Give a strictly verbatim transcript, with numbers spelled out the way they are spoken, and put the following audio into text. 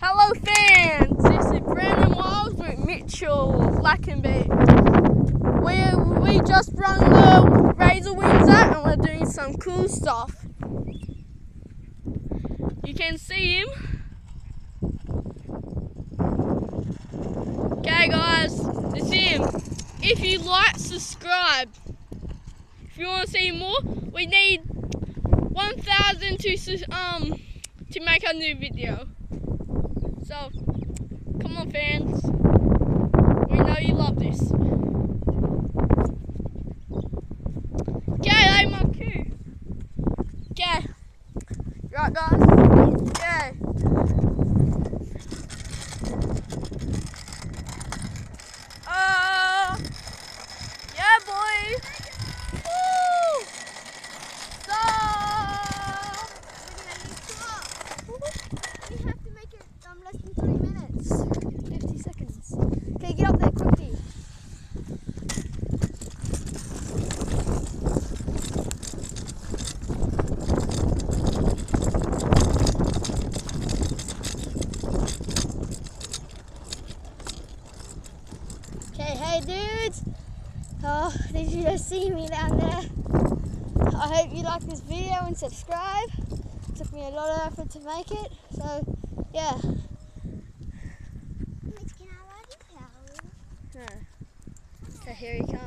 Hello fans, this is Brandon Wiles with Mitchell Lackenby. We, we just run the Razor Wings out and we're doing some cool stuff. You can see him. Okay guys, it's him. If you like, subscribe. If you want to see more, we need one thousand to um to make a new video. So, come on fans, we know you love this. Okay, like my cue. Okay, right guys, okay. Uh, yeah boy. Woo! So, We have to make it um, less than three minutes. fifty seconds. Okay, get up there quickly. Okay, hey dudes. Oh, did you just see me down there? I hope you like this video and subscribe. It took me a lot of effort to make it, so yeah. Okay, here he comes.